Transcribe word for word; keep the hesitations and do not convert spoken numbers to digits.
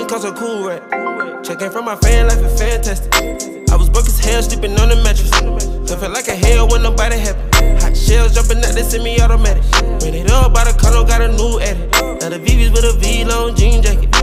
cost a cool rack. Checking from my fan life is fantastic. I was broke as hell, sleeping on the mattress. It felt like a hell when nobody happy. Hot shells jumping out, they semi-automatic. Ran it up by the condo, got a new edit. Now the V V's with a V-long jean jacket.